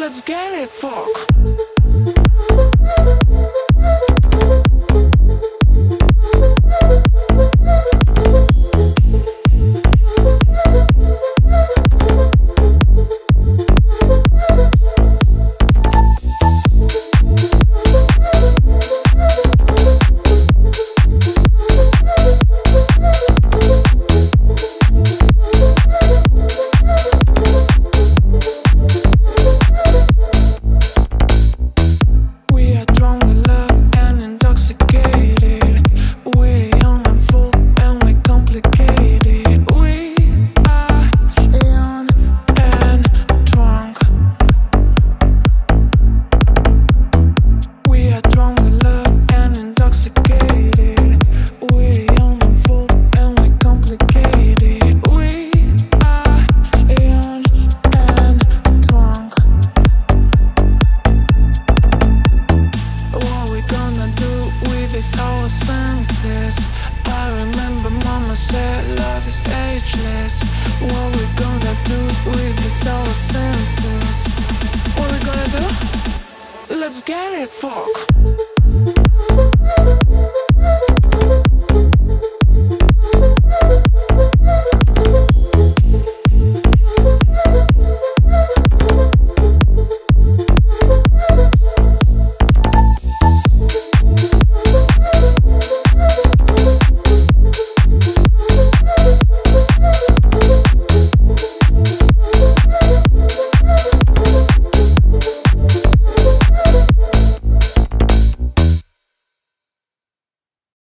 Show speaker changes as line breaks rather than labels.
Let's get it, fuck. Our senses. I remember mama said love is ageless. What we gonna do with this our senses? What we gonna do? Let's get it, fuck.